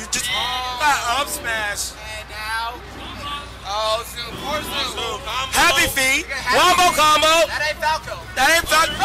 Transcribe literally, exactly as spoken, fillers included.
Just Oh. not up smash. And now, oh, Zoom, poor Zoom. Happy feet. Happy Wombo feet. combo. That ain't Falco. That ain't Falco.